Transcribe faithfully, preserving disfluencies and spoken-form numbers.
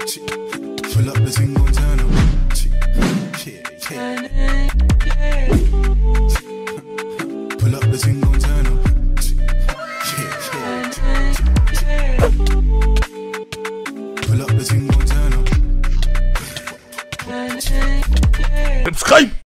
Pull up the thing, gon' turn up. Pull up the thing, gon' turn up. Pull up the thing, gon' turn up. Subscribe.